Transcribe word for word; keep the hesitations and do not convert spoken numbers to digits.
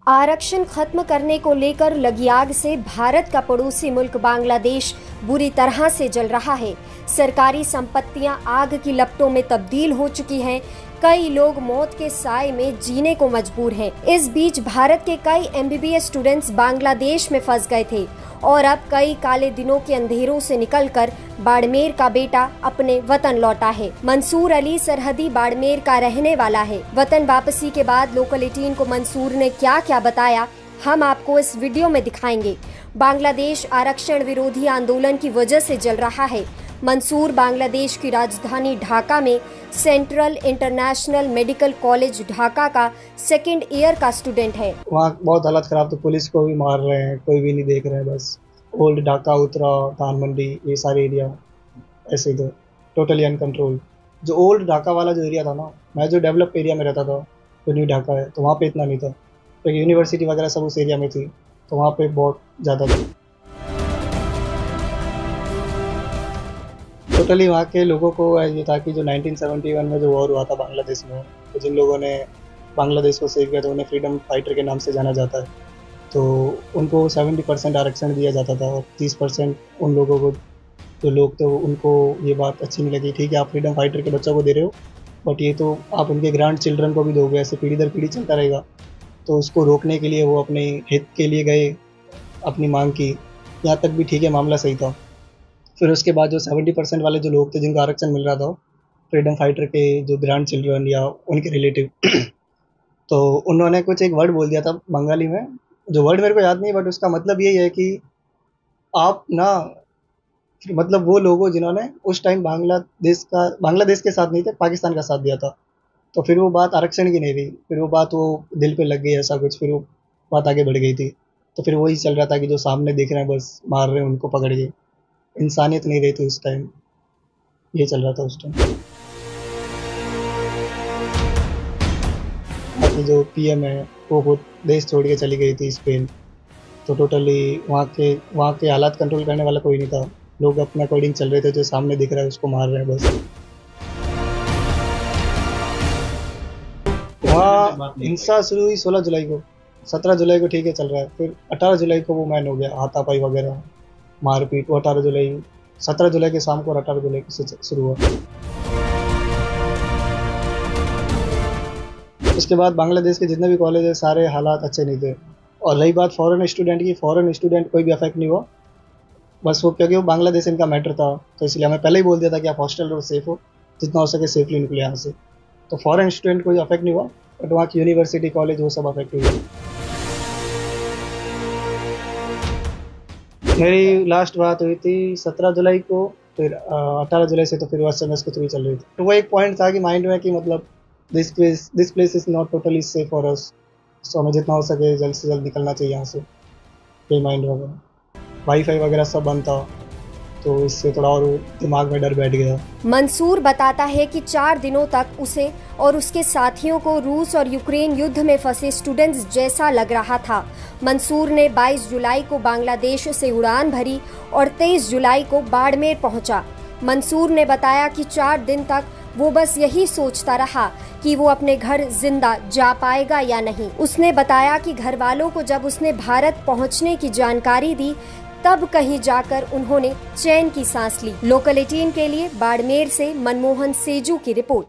आरक्षण खत्म करने को लेकर लगी आग से भारत का पड़ोसी मुल्क बांग्लादेश बुरी तरह से जल रहा है। सरकारी संपत्तियां आग की लपटों में तब्दील हो चुकी हैं। कई लोग मौत के साए में जीने को मजबूर हैं। इस बीच भारत के कई M B B S students Bangladesh में फंस गए थे और अब कई काले दिनों के अंधेरों से निकलकर बाड़मेर का बेटा अपने वतन लौटा है। मंसूर अली सरहदी बाड़मेर का रहने वाला है। वतन वापसी के बाद लोकल एटीन को मंसूर ने क्या क्या बताया, हम आपको इस वीडियो में दिखाएंगे। बांग्लादेश आरक्षण विरोधी आंदोलन की वजह से जल रहा है। मंसूर बांग्लादेश की राजधानी ढाका में central international medical college Dhaka का सेकंड ईयर का स्टूडेंट है। वहाँ बहुत हालत खराब, तो पुलिस को भी मार रहे हैं, कोई भी नहीं देख रहे हैं। बस ओल्ड ढाका, उत्तरा, धान मंडी, ये सारे एरिया ऐसे तो टोटली अनकंट्रोल। जो ओल्ड ढाका वाला जो एरिया था ना, मैं जो डेवलप एरिया में रहता था, तो न्यू ढाका है, तो वहाँ पे इतना नहीं था। तो यूनिवर्सिटी वगैरह सब उस एरिया में थी, तो वहाँ पे बहुत ज़्यादा था। टोटली वहाँ के लोगों को ये था कि जो नाइनटीन सेवेंटी वन में जो वॉर हुआ था बांग्लादेश में, तो जिन लोगों ने बांग्लादेश को सेव किया, तो उन्हें फ्रीडम फाइटर के नाम से जाना जाता है। तो उनको सत्तर परसेंट आरक्षण दिया जाता था और तीस परसेंट उन लोगों को, जो लोग थे उनको ये बात अच्छी नहीं लगी। ठीक है, आप फ्रीडम फाइटर के बच्चों को दे रहे हो, बट ये तो आप उनके ग्रैंड चिल्ड्रन को भी दोगे, ऐसे पीढ़ी दर पीढ़ी चलता रहेगा। तो उसको रोकने के लिए वो अपने हित के लिए गए, अपनी मांग की, यहाँ तक भी ठीक है, मामला सही था। फिर उसके बाद जो सत्तर परसेंट वाले जो लोग थे जिनको आरक्षण मिल रहा था, फ्रीडम फाइटर के जो ग्रैंड चिल्ड्रन या उनके रिलेटिव, तो उन्होंने कुछ एक वर्ड बोल दिया था बंगाली में, जो वर्ड मेरे को याद नहीं, बट उसका मतलब यही है कि आप ना, मतलब वो लोगों जिन्होंने उस टाइम बांग्लादेश का बांग्लादेश के साथ नहीं थे, पाकिस्तान का साथ दिया था, तो फिर वो बात आरक्षण की नहीं रही, फिर वो बात वो दिल पे लग गई, ऐसा कुछ, फिर वो बात आगे बढ़ गई थी। तो फिर वही चल रहा था कि जो सामने देख रहे हैं बस मार रहे हैं, उनको पकड़ के, इंसानियत नहीं रही थी उस टाइम, ये चल रहा था उस टाइम। बाकी जो पी एम है वो खुद देश छोड़ के चली गई थी स्पेन, तो टोटली वहाँ के वहाँ के हालात कंट्रोल करने वाला कोई नहीं था। लोग अपने अकॉर्डिंग चल रहे थे, जो सामने दिख रहा है उसको मार रहे हैं बस। वहाँ हिंसा शुरू हुई सोलह जुलाई को, सत्रह जुलाई को ठीक है चल रहा है, फिर अठारह जुलाई को वो मैन हो गया, हाथापाई वगैरह, मारपीट। वो अठारह जुलाई सत्रह जुलाई के शाम को और अठारह जुलाई से शुरू हुआ। उसके बाद बांग्लादेश के जितने भी कॉलेज है, सारे हालात अच्छे नहीं थे। और रही बात फॉरेन स्टूडेंट की, फॉरेन स्टूडेंट कोई भी अफेक्ट नहीं हुआ, बस वो क्योंकि वो बांग्लादेश इनका मैटर था, तो इसलिए हमें पहले ही बोल दिया था कि आप हॉस्टल रहो, सेफ हो, जितना हो सके सेफली निकले यहाँ से। तो फॉरेन स्टूडेंट कोई अफेक्ट नहीं हुआ, बट वहाँ की यूनिवर्सिटी, कॉलेज, वो सब अफेक्ट हुई। मेरी लास्ट बात हुई थी सत्रह जुलाई को, फिर अठारह जुलाई से तो फिर एस एम एस के थ्रू चल रही थी। तो वो एक पॉइंट था कि माइंड में कि मतलब this place this place is not totally safe for us, so हमें जितना हो सके जल्द से जल्द निकलना चाहिए यहाँ से। ये माइंड वगैरह, वाईफाई वगैरह सब बंद था, तो इससे थोड़ा और दिमाग में डर बैठ गया। मंसूर बताता है कि चार दिनों तक उसे और उसके साथियों को रूस और यूक्रेन युद्ध में फंसे स्टूडेंट्स जैसा लग रहा था। मंसूर ने बाईस जुलाई को बांग्लादेश से उड़ान भरी और तेईस जुलाई को बाड़मेर पहुंचा। मंसूर ने बताया कि चार दिन तक वो बस यही सोचता रहा कि वो अपने घर जिंदा जा पाएगा या नहीं। उसने बताया कि घर वालों को जब उसने भारत पहुंचने की जानकारी दी, तब कहीं जाकर उन्होंने चैन की सांस ली। लोकल एटीन के लिए बाड़मेर से मनमोहन सेजू की रिपोर्ट।